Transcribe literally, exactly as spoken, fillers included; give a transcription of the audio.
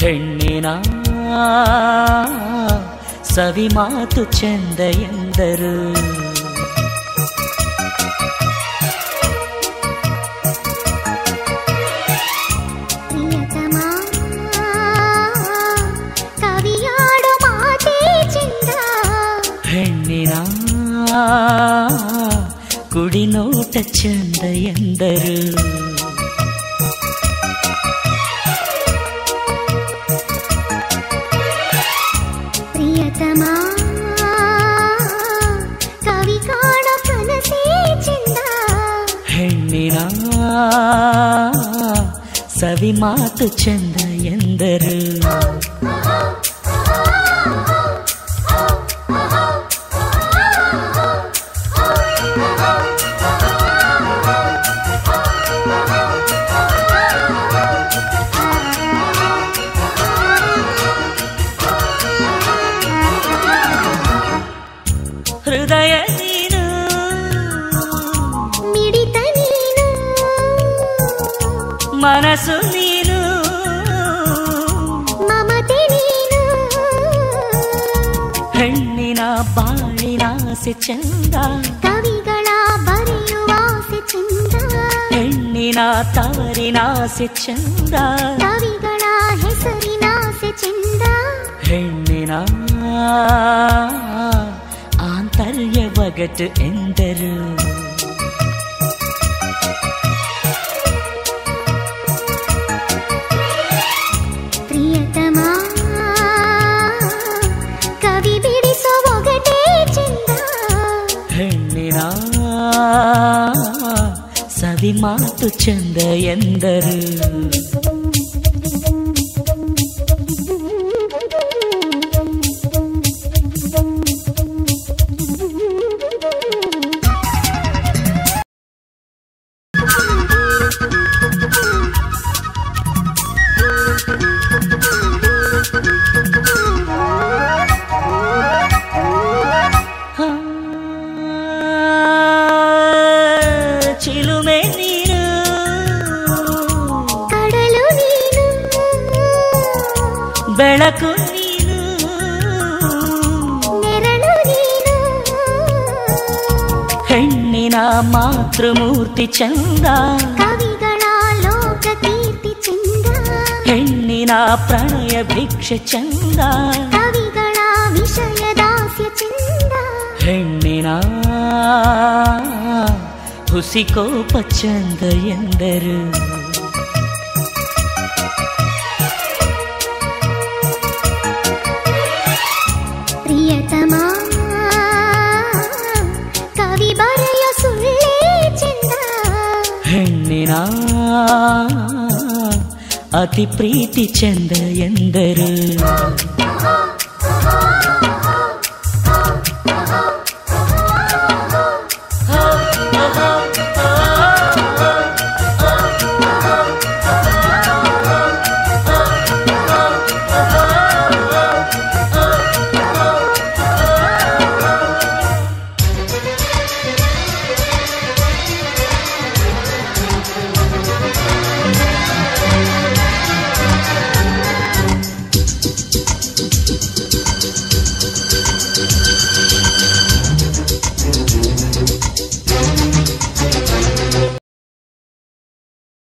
ಹೆಣ್ಣಿನ ಸವಿ ಮಾತು ಚೆಂದ ಎಂದರು. ಪ್ರಿಯತಮ ಕವಿಯಾಡು ಮಾತೇ ಚೆಂದ. ಹೆಣ್ಣಿನ ಕುಡಿನೋಟ ಚೆಂದ ಎಂದರು. ಪ್ರಿಯತಮ ಕವಿ ಕಾಣ ಕನಸೇ ಚೆಂದ. ಹೆಣ್ಣಿನ ಸವಿ ಮಾತು ಚೆಂದ ಎಂದರು. ಹೃದಯ ನೀನು ಮಿಡಿತ ನೀನು ಮನಸ್ಸು ನೀನು ಮಮತೆ ನೀನು. ಹೆಣ್ಣಿನ ಬಾಳಿನಾಸೆ ಚಂದ. ಕವಿಗಳ ಬರೆಯುವಾಸೆ ಚೆಂದ. ಹೆಣ್ಣಿನ ತವರಿನಾಸೆ ಚಂದ. ಕವಿಗಳ ಹೆಸರಿನಾಸೆ ಚೆಂದ. ಹೆಣ್ಣಿನ ಆಂತರ್ಯ ಒಗಟು ಎಂದರು. ಪ್ರಿಯತಮ ಕವಿ ಬಿಡಿಸೋ ಒಗಟೇ ಚೆಂದ. ಹೆಣ್ಣಿನ ಸವಿ ಮಾತು ಚಂದ ಎಂದರು. ಚಿಲುಮೆ ನೀನು ಕಡಲು ನೀನು ಬೆಳಕು ನೀನು ನೆರಳು ನೀನು. ಹೆಣ್ಣಿನ ಮಾತೃಮೂರ್ತಿ ಚಂದ. ಕವಿಗಳ ಲೋಕ ಕೀರ್ತಿ ಚೆಂದ. ಹೆಣ್ಣಿನ ಪ್ರಣಯ ಭಿಕ್ಷೆ ಚಂದ. ಕವಿಗಳ ವಿಷಯ ದಾಸ್ಯ ಚೆಂದ. ಹೆಣ್ಣಿನ ಹುಸಿಕೋಪ ಚಂದ ಎಂದರು. ಪ್ರಿಯತಮ ಕವಿ ಬರೆಯ ಸುಳ್ಳೇ ಚೆಂದ. ಹೆಣ್ಣಿನ ಅತಿ ಪ್ರೀತಿ ಚಂದ ಎಂದರು.